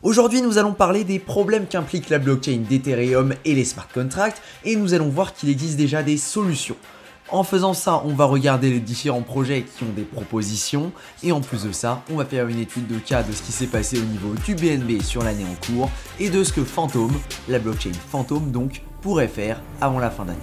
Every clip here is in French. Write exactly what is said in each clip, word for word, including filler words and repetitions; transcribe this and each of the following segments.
Aujourd'hui, nous allons parler des problèmes qu'implique la blockchain d'Ethereum et les smart contracts, et nous allons voir qu'il existe déjà des solutions. En faisant ça, on va regarder les différents projets qui ont des propositions, et en plus de ça, on va faire une étude de cas de ce qui s'est passé au niveau du B N B sur l'année en cours, et de ce que Phantom, la blockchain Phantom donc, pourrait faire avant la fin d'année.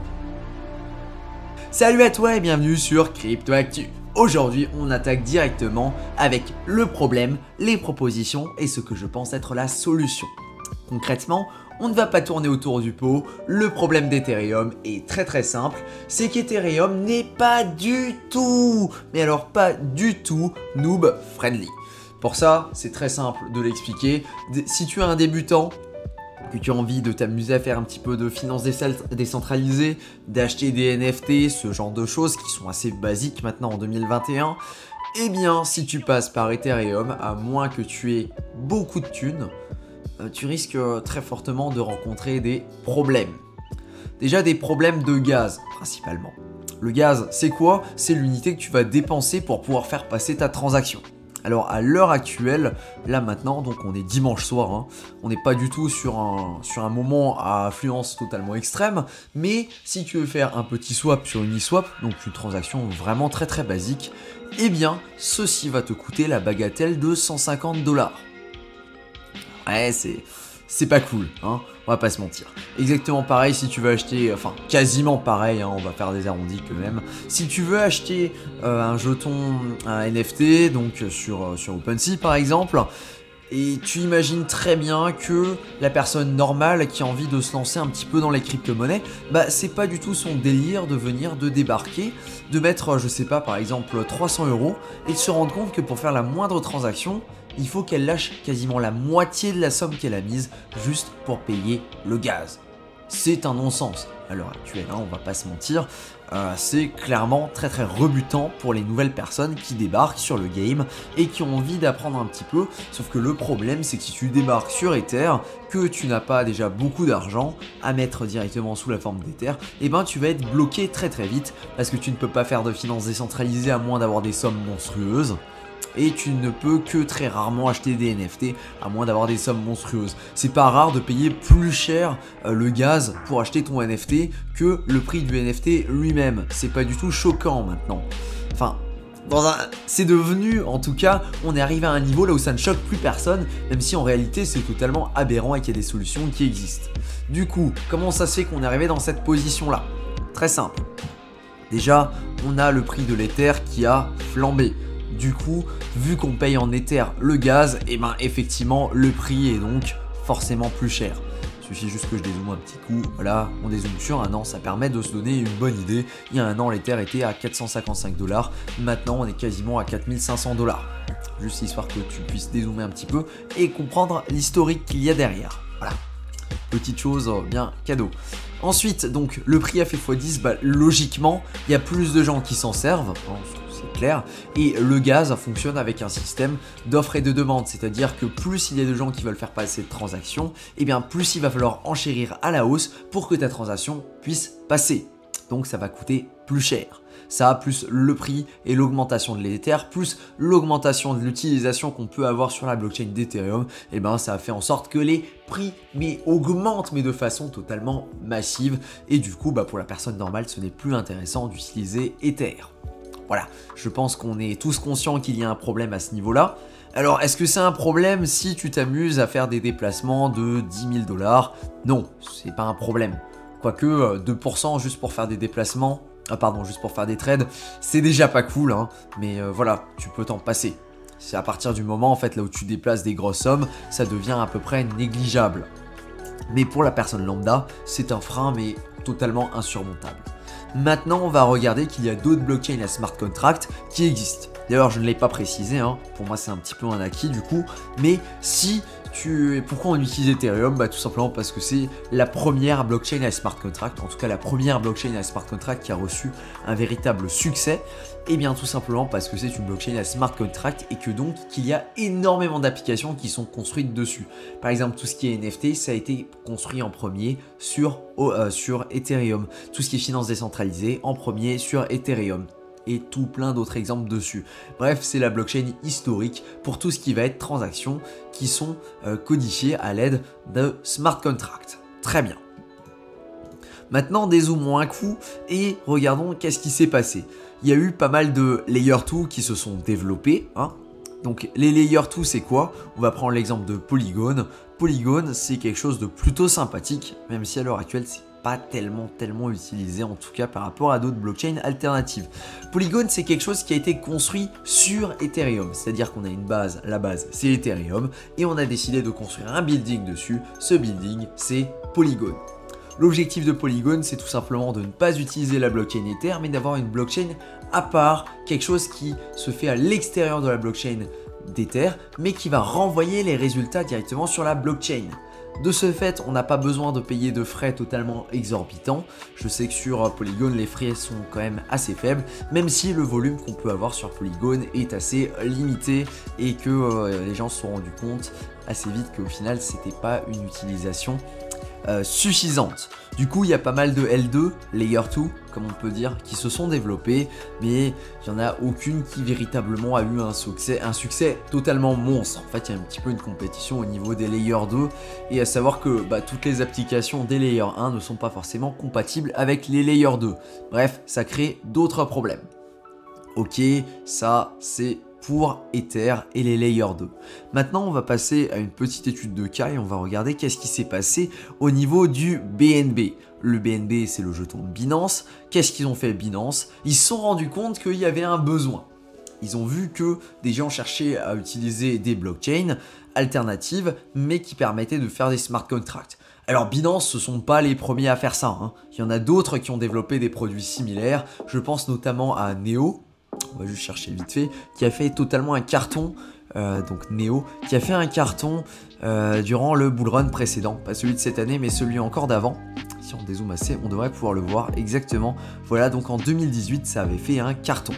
Salut à toi et bienvenue sur Crypto Actu. Aujourd'hui, on attaque directement avec le problème, les propositions et ce que je pense être la solution. Concrètement, on ne va pas tourner autour du pot, le problème d'Ethereum est très très simple, c'est qu'Ethereum n'est pas du tout, mais alors pas du tout noob friendly. Pour ça, c'est très simple de l'expliquer. Si tu es un débutant, que tu as envie de t'amuser à faire un petit peu de finance décentralisée, d'acheter des N F T, ce genre de choses qui sont assez basiques maintenant en deux mille vingt et un, eh bien si tu passes par Ethereum, à moins que tu aies beaucoup de thunes, tu risques très fortement de rencontrer des problèmes. Déjà des problèmes de gaz principalement. Le gaz, c'est quoi? C'est l'unité que tu vas dépenser pour pouvoir faire passer ta transaction. Alors à l'heure actuelle, là maintenant, donc on est dimanche soir, hein, on n'est pas du tout sur un, sur un moment à affluence totalement extrême, mais si tu veux faire un petit swap sur Uniswap, donc une transaction vraiment très très basique, eh bien ceci va te coûter la bagatelle de cent cinquante dollars. Ouais, c'est... c'est pas cool, hein, on va pas se mentir. Exactement pareil si tu veux acheter, enfin quasiment pareil, hein, on va faire des arrondis quand même. Si tu veux acheter euh, un jeton, un N F T, donc sur, sur OpenSea par exemple, et tu imagines très bien que la personne normale qui a envie de se lancer un petit peu dans les crypto-monnaies, bah c'est pas du tout son délire de venir de débarquer, de mettre, je sais pas, par exemple trois cents euros, et de se rendre compte que pour faire la moindre transaction, il faut qu'elle lâche quasiment la moitié de la somme qu'elle a mise juste pour payer le gaz. C'est un non-sens à l'heure actuelle, hein, on va pas se mentir. Euh, c'est clairement très très rebutant pour les nouvelles personnes qui débarquent sur le game et qui ont envie d'apprendre un petit peu. Sauf que le problème, c'est que si tu débarques sur Ether, que tu n'as pas déjà beaucoup d'argent à mettre directement sous la forme d'Ether, et ben tu vas être bloqué très très vite parce que tu ne peux pas faire de finance décentralisée à moins d'avoir des sommes monstrueuses. Et tu ne peux que très rarement acheter des N F T à moins d'avoir des sommes monstrueuses. C'est pas rare de payer plus cher euh, le gaz pour acheter ton N F T que le prix du N F T lui-même. C'est pas du tout choquant maintenant. Enfin, dans un... c'est devenu, en tout cas, on est arrivé à un niveau là où ça ne choque plus personne, même si en réalité c'est totalement aberrant et qu'il y a des solutions qui existent. Du coup, comment ça se fait qu'on est arrivé dans cette position-là? Très simple. Déjà, on a le prix de l'Ether qui a flambé. Du coup, vu qu'on paye en Ether le gaz, et eh ben effectivement le prix est donc forcément plus cher. Il suffit juste que je dézoome un petit coup, voilà, on dézoome sur un an, ça permet de se donner une bonne idée. Il y a un an, l'Ether était à quatre cent cinquante-cinq dollars, maintenant on est quasiment à quatre mille cinq cents dollars. Juste histoire que tu puisses dézoomer un petit peu et comprendre l'historique qu'il y a derrière. Voilà, petite chose bien cadeau. Ensuite, donc le prix a fait fois dix, bah, logiquement, il y a plus de gens qui s'en servent, hein, c'est clair, et le gaz fonctionne avec un système d'offre et de demande, c'est-à-dire que plus il y a de gens qui veulent faire passer de transactions, et bien plus il va falloir enchérir à la hausse pour que ta transaction puisse passer. Donc ça va coûter plus cher. Ça, plus le prix et l'augmentation de l'Ether, plus l'augmentation de l'utilisation qu'on peut avoir sur la blockchain d'Ethereum, et ben ça a fait en sorte que les prix mais augmentent mais de façon totalement massive, et du coup bah, pour la personne normale ce n'est plus intéressant d'utiliser Ether. Voilà, je pense qu'on est tous conscients qu'il y a un problème à ce niveau-là. Alors, est-ce que c'est un problème si tu t'amuses à faire des déplacements de dix mille dollars? Non, c'est pas un problème. Quoique, deux pour cent juste pour faire des déplacements, ah pardon, juste pour faire des trades, c'est déjà pas cool, hein, mais euh, voilà, tu peux t'en passer. C'est à partir du moment, en fait, là où tu déplaces des grosses sommes, ça devient à peu près négligeable. Mais pour la personne lambda, c'est un frein, mais totalement insurmontable. Maintenant, on va regarder qu'il y a d'autres blockchains à smart contract qui existent. D'ailleurs, je ne l'ai pas précisé, hein. Pour moi c'est un petit peu un acquis du coup, mais si tu... Pourquoi on utilise Ethereum? Bah tout simplement parce que c'est la première blockchain à smart contract, en tout cas la première blockchain à smart contract qui a reçu un véritable succès, et bien tout simplement parce que c'est une blockchain à smart contract et que donc qu'il y a énormément d'applications qui sont construites dessus. Par exemple, tout ce qui est N F T, ça a été construit en premier sur, euh, sur Ethereum. Tout ce qui est finance décentralisée, en premier sur Ethereum. et tout plein d'autres exemples dessus. Bref, c'est la blockchain historique pour tout ce qui va être transactions qui sont euh, codifiées à l'aide de smart contracts. Très bien. Maintenant, dézoomons un coup et regardons qu'est-ce qui s'est passé. Il y a eu pas mal de layer deux qui se sont développés. Hein. Donc les layer deux, c'est quoi? On va prendre l'exemple de Polygon. Polygon, c'est quelque chose de plutôt sympathique, même si à l'heure actuelle, c'est pas tellement tellement utilisé, en tout cas par rapport à d'autres blockchains alternatives. Polygon, c'est quelque chose qui a été construit sur Ethereum, c'est-à-dire qu'on a une base, la base c'est Ethereum, et on a décidé de construire un building dessus. Ce building, c'est Polygon. L'objectif de Polygon, c'est tout simplement de ne pas utiliser la blockchain Ether, mais d'avoir une blockchain à part, quelque chose qui se fait à l'extérieur de la blockchain d'Ether, mais qui va renvoyer les résultats directement sur la blockchain. De ce fait, on n'a pas besoin de payer de frais totalement exorbitants. Je sais que sur Polygon, les frais sont quand même assez faibles, même si le volume qu'on peut avoir sur Polygon est assez limité et que euh, les gens se sont rendus compte assez vite qu'au final, c'était pas une utilisation Euh, suffisante. Du coup, il y a pas mal de L deux, Layer deux, comme on peut dire, qui se sont développés, mais il n'y en a aucune qui véritablement a eu un succès, un succès totalement monstre. En fait, il y a un petit peu une compétition au niveau des Layer deux, et à savoir que bah, toutes les applications des Layer un ne sont pas forcément compatibles avec les Layer deux. Bref, ça crée d'autres problèmes. Ok, ça c'est pour Ether et les Layer deux. Maintenant, on va passer à une petite étude de cas et on va regarder qu'est-ce qui s'est passé au niveau du B N B. Le B N B, c'est le jeton de Binance. Qu'est-ce qu'ils ont fait Binance? Ils se sont rendus compte qu'il y avait un besoin. Ils ont vu que des gens cherchaient à utiliser des blockchains alternatives, mais qui permettaient de faire des smart contracts. Alors Binance, ce ne sont pas les premiers à faire ça. Hein. Il y en a d'autres qui ont développé des produits similaires. Je pense notamment à Neo. On va juste chercher vite fait, qui a fait totalement un carton, euh, donc Neo, qui a fait un carton euh, durant le bull run précédent, pas celui de cette année, mais celui encore d'avant. Si on dézoome assez, on devrait pouvoir le voir exactement. Voilà, donc en deux mille dix-huit, ça avait fait un carton.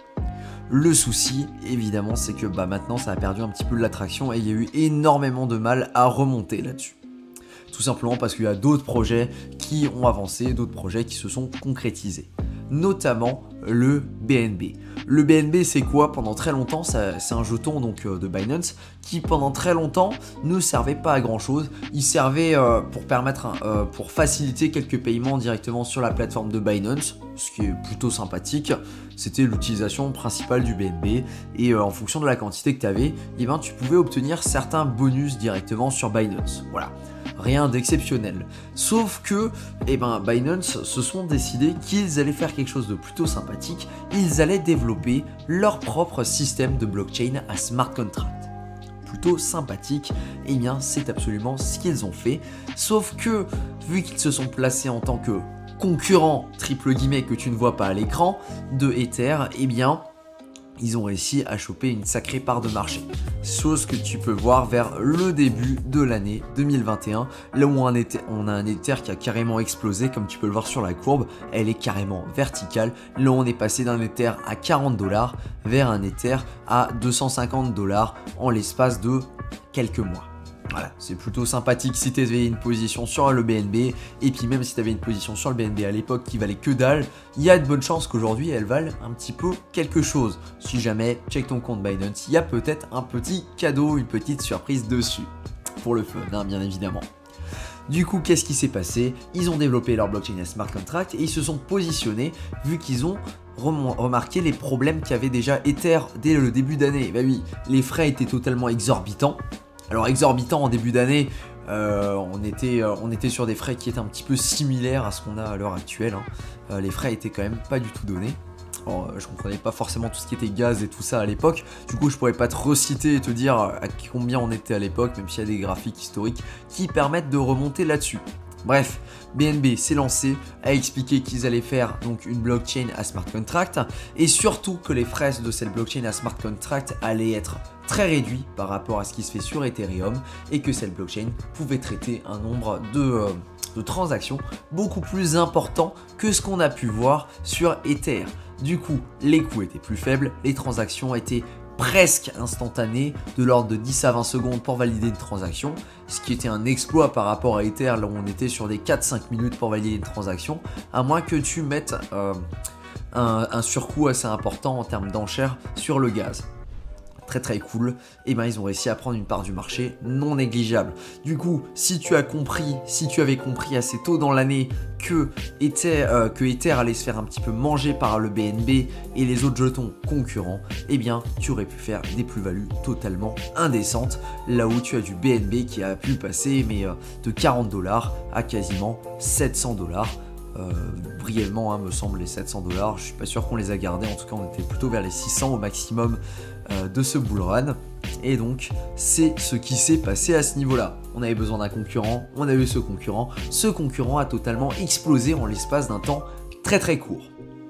Le souci, évidemment, c'est que bah, maintenant, ça a perdu un petit peu de l'attraction et il y a eu énormément de mal à remonter là-dessus. Tout simplement parce qu'il y a d'autres projets qui ont avancé, d'autres projets qui se sont concrétisés. Notamment le B N B. Le B N B, c'est quoi? Pendant très longtemps, c'est un jeton donc euh, de Binance qui pendant très longtemps ne servait pas à grand chose. Il servait euh, pour permettre, euh, pour faciliter quelques paiements directement sur la plateforme de Binance, ce qui est plutôt sympathique. C'était l'utilisation principale du B N B et euh, en fonction de la quantité que tu avais, eh ben, tu pouvais obtenir certains bonus directement sur Binance. Voilà. Rien d'exceptionnel. Sauf que eh ben, Binance se sont décidés qu'ils allaient faire quelque chose de plutôt sympathique. Ils allaient développer leur propre système de blockchain à smart contract. Plutôt sympathique, et eh bien c'est absolument ce qu'ils ont fait. Sauf que vu qu'ils se sont placés en tant que concurrents, triple guillemets que tu ne vois pas à l'écran, de Ether, eh bien ils ont réussi à choper une sacrée part de marché. Chose que tu peux voir vers le début de l'année deux mille vingt et un, là où on, était, on a un Ether qui a carrément explosé, comme tu peux le voir sur la courbe, elle est carrément verticale. Là où on est passé d'un Ether à quarante dollars vers un Ether à deux cent cinquante dollars en l'espace de quelques mois. Voilà, c'est plutôt sympathique si tu avais une position sur le B N B, et puis même si tu avais une position sur le B N B à l'époque qui valait que dalle, il y a de bonnes chances qu'aujourd'hui elle vale un petit peu quelque chose. Si jamais, check ton compte Binance, il y a peut-être un petit cadeau, une petite surprise dessus. Pour le fun, hein, bien évidemment. Du coup, qu'est-ce qui s'est passé? Ils ont développé leur blockchain à smart contract et ils se sont positionnés vu qu'ils ont remarqué les problèmes qu'avait déjà Ether dès le début d'année. Bah oui, les frais étaient totalement exorbitants. Alors exorbitant en début d'année, euh, on, était, euh, on était sur des frais qui étaient un petit peu similaires à ce qu'on a à l'heure actuelle. Hein. Euh, les frais étaient quand même pas du tout donnés. Alors, euh, je comprenais pas forcément tout ce qui était gaz et tout ça à l'époque. Du coup, je pourrais pas te reciter et te dire à combien on était à l'époque, même s'il y a des graphiques historiques qui permettent de remonter là-dessus. Bref, B N B s'est lancé, a expliqué qu'ils allaient faire donc une blockchain à smart contract et surtout que les frais de cette blockchain à smart contract allaient être très réduits par rapport à ce qui se fait sur Ethereum et que cette blockchain pouvait traiter un nombre de, euh, de transactions beaucoup plus important que ce qu'on a pu voir sur Ether. Du coup, les coûts étaient plus faibles, les transactions étaient presque instantané, de l'ordre de dix à vingt secondes pour valider une transaction, ce qui était un exploit par rapport à Ether, là où on était sur des quatre à cinq minutes pour valider une transaction, à moins que tu mettes euh, un, un surcoût assez important en termes d'enchères sur le gaz. Très très cool, et ben ils ont réussi à prendre une part du marché non négligeable. Du coup, si tu as compris, si tu avais compris assez tôt dans l'année que Ether, euh, que Ether allait se faire un petit peu manger par le B N B et les autres jetons concurrents, eh bien tu aurais pu faire des plus-values totalement indécentes, là où tu as du B N B qui a pu passer mais euh, de quarante dollars à quasiment sept cents dollars. Euh, brièvement, hein, me semble, les sept cents dollars. Je suis pas sûr qu'on les a gardés. En tout cas, on était plutôt vers les six cents au maximum euh, de ce bull run. Et donc, c'est ce qui s'est passé à ce niveau-là. On avait besoin d'un concurrent, on a eu ce concurrent. Ce concurrent a totalement explosé en l'espace d'un temps très très court.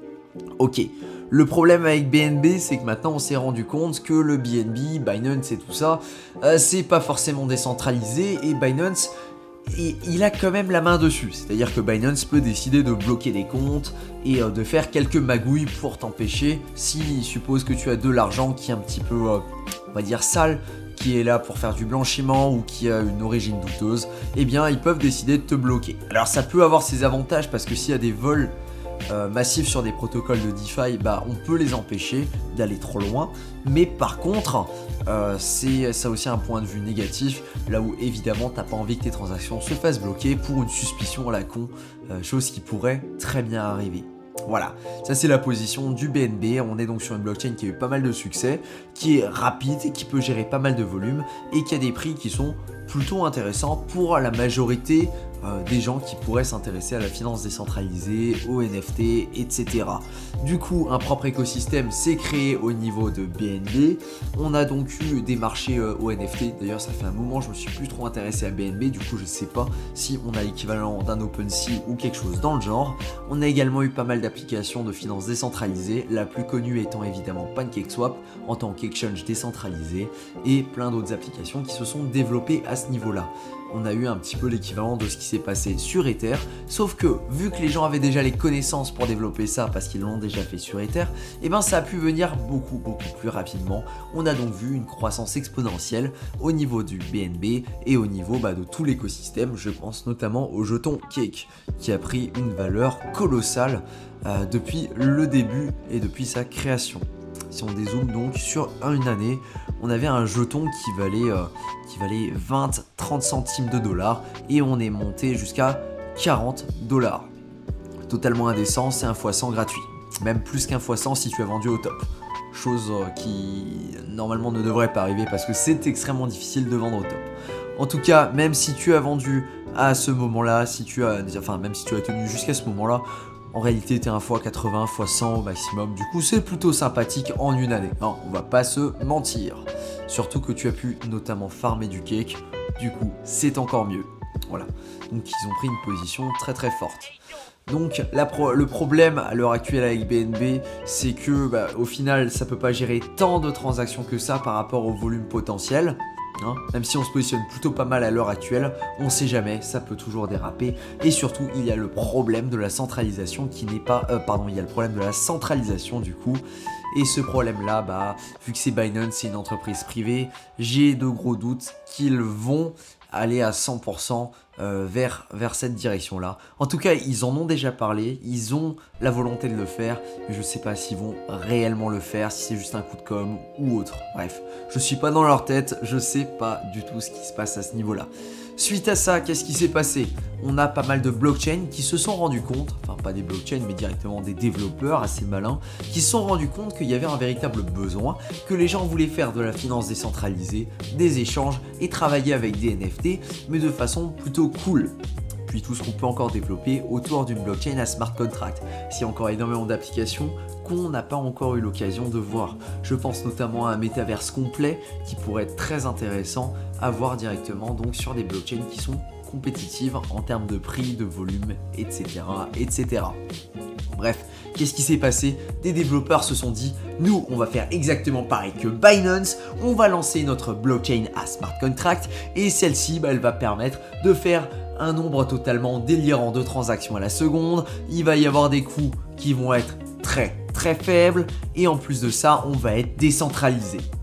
Ok. Le problème avec B N B, c'est que maintenant on s'est rendu compte que le B N B, Binance et tout ça, euh, c'est pas forcément décentralisé, et Binance, et il a quand même la main dessus, c'est-à-dire que Binance peut décider de bloquer des comptes et euh, de faire quelques magouilles pour t'empêcher, s'il suppose que tu as de l'argent qui est un petit peu, euh, on va dire, sale, qui est là pour faire du blanchiment ou qui a une origine douteuse, eh bien ils peuvent décider de te bloquer. Alors ça peut avoir ses avantages parce que s'il y a des vols Euh, massifs sur des protocoles de DeFi, bah, on peut les empêcher d'aller trop loin, mais par contre euh, c'est ça aussi un point de vue négatif, là où évidemment t'as pas envie que tes transactions se fassent bloquer pour une suspicion à la con, euh, chose qui pourrait très bien arriver. Voilà, ça c'est la position du B N B. On est donc sur une blockchain qui a eu pas mal de succès, qui est rapide et qui peut gérer pas mal de volume et qui a des prix qui sont plutôt intéressants pour la majorité euh, des gens qui pourraient s'intéresser à la finance décentralisée, aux N F T, et cetera. Du coup, un propre écosystème s'est créé au niveau de B N B. On a donc eu des marchés euh, aux N F T. D'ailleurs, ça fait un moment, je me suis plus trop intéressé à B N B. Du coup, je sais pas si on a l'équivalent d'un OpenSea ou quelque chose dans le genre. On a également eu pas mal d'applications de finance décentralisée, la plus connue étant évidemment PancakeSwap en tant qu'exchange décentralisé, et plein d'autres applications qui se sont développées à ce niveau-là. On a eu un petit peu l'équivalent de ce qui s'est passé sur Ether, sauf que vu que les gens avaient déjà les connaissances pour développer ça parce qu'ils l'ont déjà fait sur Ether, et ben ça a pu venir beaucoup beaucoup plus rapidement. On a donc vu une croissance exponentielle au niveau du B N B et au niveau bah, de tout l'écosystème. Je pense notamment au jeton Cake qui a pris une valeur colossale euh, depuis le début et depuis sa création. Si on dézoome donc sur une année, on avait un jeton qui valait, euh, qui valait vingt à trente centimes de dollars et on est monté jusqu'à quarante dollars. Totalement indécent, c'est un fois cent gratuit. Même plus qu'un fois cent si tu as vendu au top. Chose euh, qui normalement ne devrait pas arriver parce que c'est extrêmement difficile de vendre au top. En tout cas, même si tu as vendu à ce moment-là, si tu as, enfin même si tu as tenu jusqu'à ce moment-là, en réalité, t'es un fois quatre-vingts, fois cent au maximum. Du coup, c'est plutôt sympathique en une année. Non, on va pas se mentir. Surtout que tu as pu notamment farmer du cake. Du coup, c'est encore mieux. Voilà. Donc, ils ont pris une position très très forte. Donc, la pro le problème à l'heure actuelle avec B N B, c'est que, bah, au final, ça peut pas gérer tant de transactions que ça par rapport au volume potentiel. Hein, même si on se positionne plutôt pas mal à l'heure actuelle, on sait jamais, ça peut toujours déraper. Et surtout, il y a le problème de la centralisation qui n'est pas... Euh, pardon, il y a le problème de la centralisation du coup. Et ce problème-là, bah, vu que c'est Binance, c'est une entreprise privée, j'ai de gros doutes qu'ils vont aller à cent pour cent euh, vers, vers cette direction-là. En tout cas, ils en ont déjà parlé, ils ont la volonté de le faire, mais je ne sais pas s'ils vont réellement le faire, si c'est juste un coup de com ou autre. Bref, je ne suis pas dans leur tête, je ne sais pas du tout ce qui se passe à ce niveau-là. Suite à ça, qu'est-ce qui s'est passé? On a pas mal de blockchains qui se sont rendus compte, enfin pas des blockchains mais directement des développeurs assez malins, qui se sont rendus compte qu'il y avait un véritable besoin, que les gens voulaient faire de la finance décentralisée, des échanges et travailler avec des N F T, mais de façon plutôt cool. Puis tout ce qu'on peut encore développer autour d'une blockchain à smart contract. Il y a encore énormément d'applications qu'on n'a pas encore eu l'occasion de voir. Je pense notamment à un métaverse complet qui pourrait être très intéressant à voir directement donc sur des blockchains qui sont compétitives en termes de prix, de volume, et cetera, et cetera. Bref, qu'est-ce qui s'est passé? Des développeurs se sont dit, nous, on va faire exactement pareil que Binance, on va lancer notre blockchain à smart contract et celle-ci, bah, elle va permettre de faire un nombre totalement délirant de transactions à la seconde. Il va y avoir des coûts qui vont être très très faibles et en plus de ça, on va être décentralisé.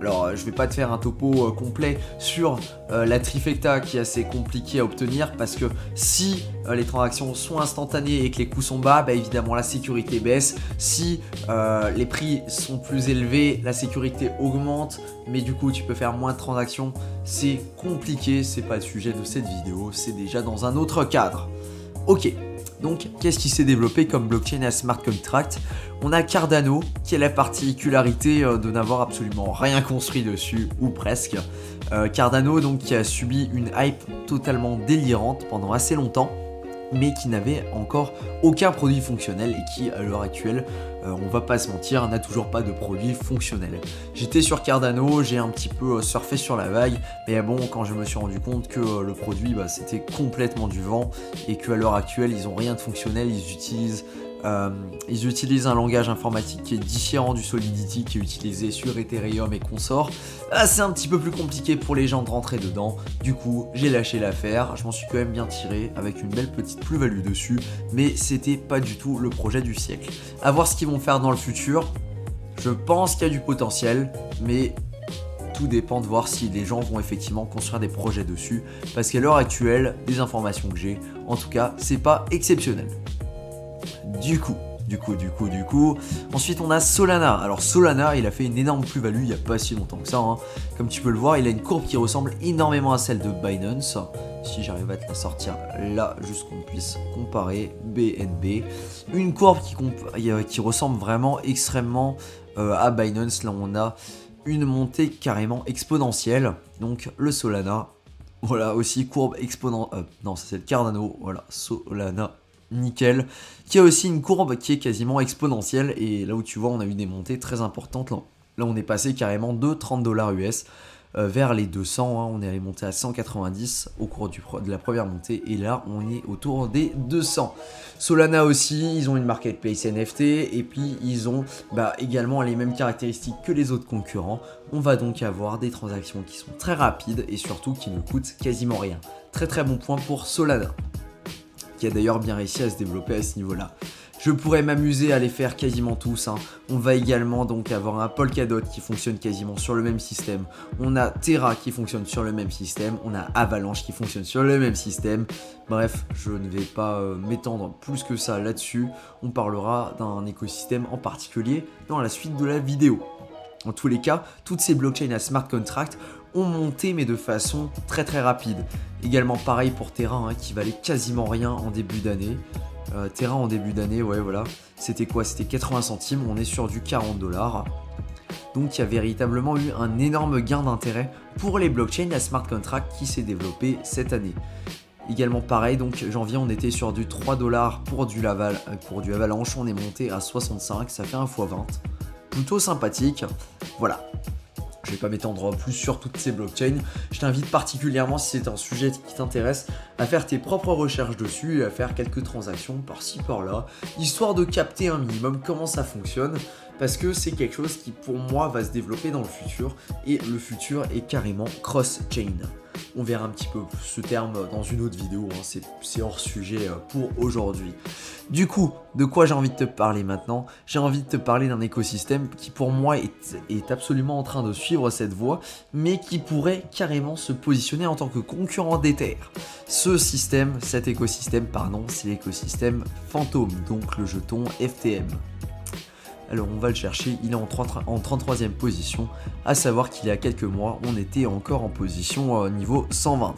Alors euh, je vais pas te faire un topo euh, complet sur euh, la trifecta qui est assez compliqué à obtenir parce que si euh, les transactions sont instantanées et que les coûts sont bas, bah évidemment la sécurité baisse. Si euh, les prix sont plus élevés, la sécurité augmente, mais du coup tu peux faire moins de transactions. C'est compliqué, c'est pas le sujet de cette vidéo, c'est déjà dans un autre cadre. Ok. Donc, qu'est-ce qui s'est développé comme blockchain à smart contract? On a Cardano, qui a la particularité de n'avoir absolument rien construit dessus, ou presque. Euh, Cardano, donc, qui a subi une hype totalement délirante pendant assez longtemps, mais qui n'avait encore aucun produit fonctionnel et qui, à l'heure actuelle, euh, on va pas se mentir, n'a toujours pas de produit fonctionnel. J'étais sur Cardano, j'ai un petit peu euh, surfé sur la vague, mais bon, quand je me suis rendu compte que euh, le produit, bah, c'était complètement du vent et qu'à l'heure actuelle, ils ont rien de fonctionnel, ils utilisent... Euh, ils utilisent un langage informatique qui est différent du Solidity qui est utilisé sur Ethereum et consorts. Ah, c'est un petit peu plus compliqué pour les gens de rentrer dedans. Du coup, j'ai lâché l'affaire. Je m'en suis quand même bien tiré avec une belle petite plus-value dessus. Mais c'était pas du tout le projet du siècle. À voir ce qu'ils vont faire dans le futur. Je pense qu'il y a du potentiel, mais tout dépend de voir si les gens vont effectivement construire des projets dessus. Parce qu'à l'heure actuelle, des informations que j'ai, en tout cas, c'est pas exceptionnel. Du coup, du coup, du coup, du coup. Ensuite, on a Solana. Alors, Solana, il a fait une énorme plus-value il n'y a pas si longtemps que ça. Hein. Comme tu peux le voir, il a une courbe qui ressemble énormément à celle de Binance. Si j'arrive à te la sortir là, juste qu'on puisse comparer B N B. Une courbe qui, qui ressemble vraiment extrêmement euh, à Binance. Là, on a une montée carrément exponentielle. Donc, le Solana. Voilà, aussi courbe exponentielle. Euh, non, ça c'est le Cardano. Voilà, Solana. Nickel, qui a aussi une courbe qui est quasiment exponentielle et là où tu vois on a eu des montées très importantes, là, là on est passé carrément de trente dollars U S euh, vers les deux cents, hein. On est allé monter à cent quatre-vingt-dix au cours du, de la première montée et là on est autour des deux cents. Solana aussi, ils ont une marketplace N F T et puis ils ont bah, également les mêmes caractéristiques que les autres concurrents. On va donc avoir des transactions qui sont très rapides et surtout qui ne coûtent quasiment rien. Très très bon point pour Solana, qui a d'ailleurs bien réussi à se développer à ce niveau-là. Je pourrais m'amuser à les faire quasiment tous. Hein. On va également donc avoir un Polkadot qui fonctionne quasiment sur le même système. On a Terra qui fonctionne sur le même système. On a Avalanche qui fonctionne sur le même système. Bref, je ne vais pas euh, m'étendre plus que ça là-dessus. On parlera d'un écosystème en particulier dans la suite de la vidéo. En tous les cas, toutes ces blockchains à smart contract ont monté mais de façon très très rapide. Également pareil pour Terra hein, qui valait quasiment rien en début d'année. Euh, Terra en début d'année, ouais voilà, c'était quoi? C'était quatre-vingts centimes, on est sur du quarante dollars. Donc il y a véritablement eu un énorme gain d'intérêt pour les blockchains à smart contract qui s'est développé cette année. Également pareil, donc janvier on était sur du trois dollars pour du Laval, pour du Avalanche, on est monté à soixante-cinq, ça fait un fois vingt. Plutôt sympathique, voilà. Je ne vais pas m'étendre plus sur toutes ces blockchains. Je t'invite particulièrement, si c'est un sujet qui t'intéresse, à faire tes propres recherches dessus et à faire quelques transactions par-ci par-là, histoire de capter un minimum comment ça fonctionne, parce que c'est quelque chose qui pour moi va se développer dans le futur, et le futur est carrément cross-chain. On verra un petit peu ce terme dans une autre vidéo, hein. C'est hors sujet pour aujourd'hui. Du coup, de quoi j'ai envie de te parler maintenant? J'ai envie de te parler d'un écosystème qui pour moi est, est absolument en train de suivre cette voie, mais qui pourrait carrément se positionner en tant que concurrent d'Ether. Ce système, cet écosystème, pardon, c'est l'écosystème Phantom, donc le jeton F T M. Alors on va le chercher, il est en, en trente-troisième position, à savoir qu'il y a quelques mois, on était encore en position euh, niveau cent vingt.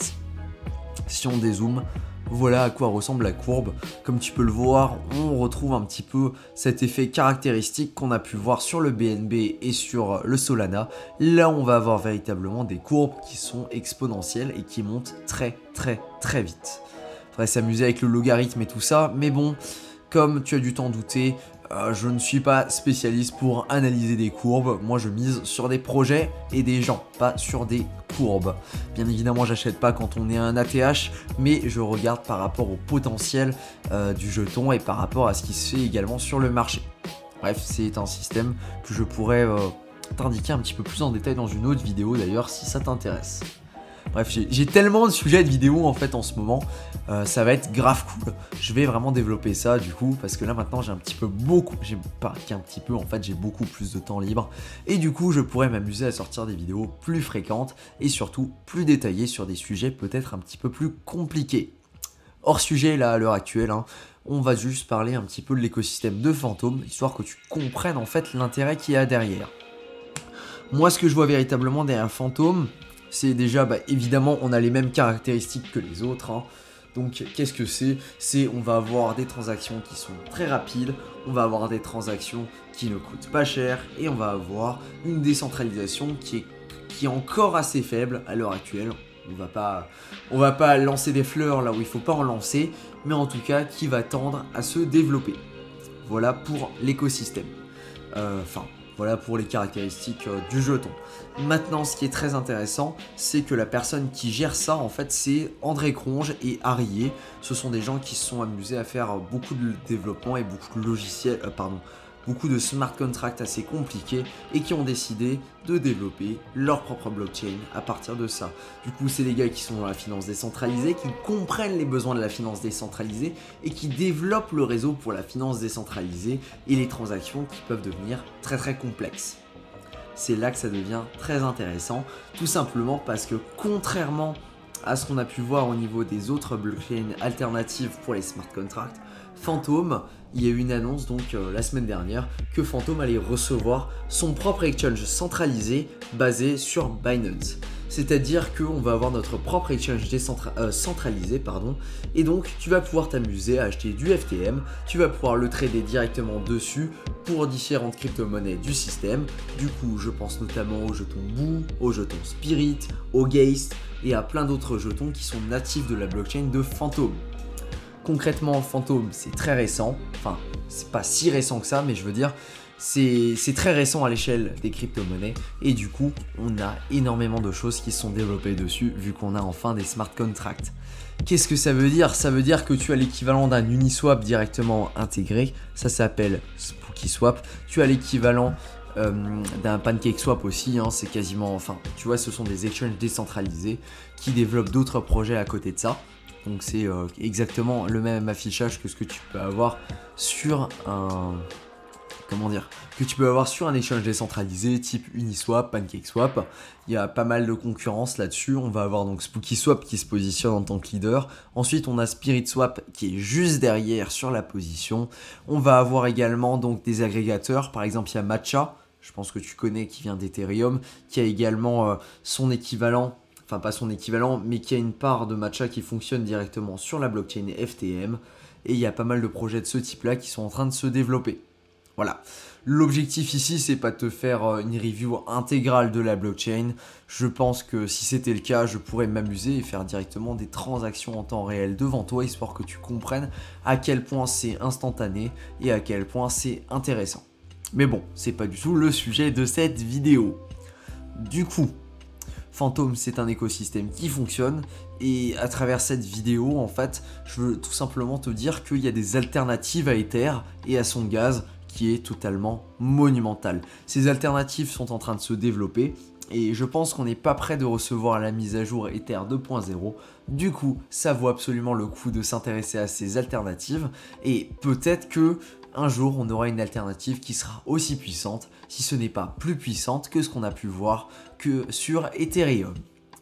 Si on dézoome, voilà à quoi ressemble la courbe. Comme tu peux le voir, on retrouve un petit peu cet effet caractéristique qu'on a pu voir sur le B N B et sur le Solana. Là, on va avoir véritablement des courbes qui sont exponentielles et qui montent très très très vite. Faudrait s'amuser avec le logarithme et tout ça, mais bon, comme tu as dû t'en douter, Euh, je ne suis pas spécialiste pour analyser des courbes, moi je mise sur des projets et des gens, pas sur des courbes. Bien évidemment j'achète pas quand on est un A T H, mais je regarde par rapport au potentiel euh, du jeton et par rapport à ce qui se fait également sur le marché. Bref, c'est un système que je pourrais euh, t'indiquer un petit peu plus en détail dans une autre vidéo d'ailleurs si ça t'intéresse. Bref, j'ai, j'ai tellement de sujets de vidéos en fait en ce moment, euh, ça va être grave cool. Je vais vraiment développer ça du coup, parce que là maintenant j'ai un petit peu beaucoup, j'ai pas qu'un petit peu, en fait j'ai beaucoup plus de temps libre. Et du coup je pourrais m'amuser à sortir des vidéos plus fréquentes et surtout plus détaillées sur des sujets peut-être un petit peu plus compliqués. Hors sujet là à l'heure actuelle, hein, on va juste parler un petit peu de l'écosystème de Fantôme, histoire que tu comprennes en fait l'intérêt qu'il y a derrière. Moi ce que je vois véritablement derrière Fantôme, c'est déjà bah, évidemment on a les mêmes caractéristiques que les autres. Hein. Donc qu'est-ce que c'est? C'est on va avoir des transactions qui sont très rapides, on va avoir des transactions qui ne coûtent pas cher et on va avoir une décentralisation qui est, qui est encore assez faible à l'heure actuelle. On va pas, on va pas lancer des fleurs là où il faut pas en lancer, mais en tout cas qui va tendre à se développer. Voilà pour l'écosystème. Enfin, euh, voilà pour les caractéristiques euh, du jeton. Maintenant, ce qui est très intéressant, c'est que la personne qui gère ça, en fait, c'est André Cronge et Arié. Ce sont des gens qui se sont amusés à faire beaucoup de développement et beaucoup de logiciels, euh, pardon, beaucoup de smart contracts assez compliqués et qui ont décidé de développer leur propre blockchain à partir de ça. Du coup, c'est des gars qui sont dans la finance décentralisée, qui comprennent les besoins de la finance décentralisée et qui développent le réseau pour la finance décentralisée et les transactions qui peuvent devenir très très complexes. C'est là que ça devient très intéressant, tout simplement parce que contrairement à ce qu'on a pu voir au niveau des autres blockchains alternatives pour les smart contracts, Fantôme, il y a eu une annonce donc euh, la semaine dernière que Fantôme allait recevoir son propre exchange centralisé basé sur Binance. C'est-à-dire qu'on va avoir notre propre exchange décentra- euh, centralisé, pardon, et donc tu vas pouvoir t'amuser à acheter du F T M, tu vas pouvoir le trader directement dessus pour différentes crypto-monnaies du système. Du coup, je pense notamment aux jetons Boo, aux jetons Spirit, aux Geist et à plein d'autres jetons qui sont natifs de la blockchain de Fantôme. Concrètement, Fantôme, c'est très récent. Enfin, c'est pas si récent que ça, mais je veux dire, c'est, c'est très récent à l'échelle des crypto-monnaies. Et du coup, on a énormément de choses qui se sont développées dessus, vu qu'on a enfin des smart contracts. Qu'est-ce que ça veut dire? Ça veut dire que tu as l'équivalent d'un Uniswap directement intégré. Ça s'appelle SpookySwap. Tu as l'équivalent euh, d'un PancakeSwap aussi. Hein, c'est quasiment, enfin, tu vois, ce sont des exchanges décentralisés qui développent d'autres projets à côté de ça. Donc c'est euh, exactement le même affichage que ce que tu peux avoir sur un... Comment dire, que tu peux avoir sur un échange décentralisé type Uniswap, PancakeSwap. Il y a pas mal de concurrence là-dessus. On va avoir donc SpookySwap qui se positionne en tant que leader. Ensuite, on a SpiritSwap qui est juste derrière sur la position. On va avoir également donc des agrégateurs. Par exemple, il y a Matcha, je pense que tu connais, qui vient d'Ethereum, qui a également euh, son équivalent. Enfin pas son équivalent, mais qui a une part de matcha qui fonctionne directement sur la blockchain F T M. Et il y a pas mal de projets de ce type-là qui sont en train de se développer. Voilà. L'objectif ici, c'est pas de te faire une review intégrale de la blockchain. Je pense que si c'était le cas, je pourrais m'amuser et faire directement des transactions en temps réel devant toi, histoire que tu comprennes à quel point c'est instantané et à quel point c'est intéressant. Mais bon, c'est pas du tout le sujet de cette vidéo. Du coup, Fantôme, c'est un écosystème qui fonctionne et à travers cette vidéo, en fait, je veux tout simplement te dire qu'il y a des alternatives à Ether et à son gaz qui est totalement monumental. Ces alternatives sont en train de se développer et je pense qu'on n'est pas prêt de recevoir la mise à jour Ether deux point zéro. Du coup, ça vaut absolument le coup de s'intéresser à ces alternatives et peut-être que un jour, on aura une alternative qui sera aussi puissante, si ce n'est pas plus puissante que ce qu'on a pu voir que sur Ethereum.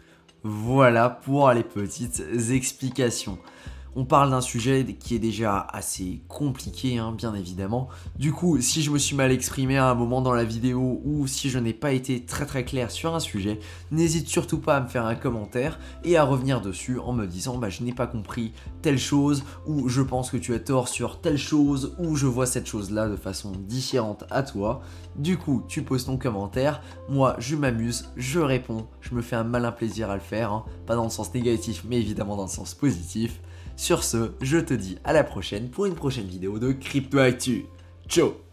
Voilà pour les petites explications. On parle d'un sujet qui est déjà assez compliqué, hein, bien évidemment. Du coup, si je me suis mal exprimé à un moment dans la vidéo ou si je n'ai pas été très très clair sur un sujet, n'hésite surtout pas à me faire un commentaire et à revenir dessus en me disant bah, je n'ai pas compris telle chose ou je pense que tu as tort sur telle chose ou je vois cette chose-là de façon différente à toi. Du coup, tu poses ton commentaire, moi je m'amuse, je réponds, je me fais un malin plaisir à le faire, hein, pas dans le sens négatif mais évidemment dans le sens positif. Sur ce, je te dis à la prochaine pour une prochaine vidéo de Crypto Actu. Ciao!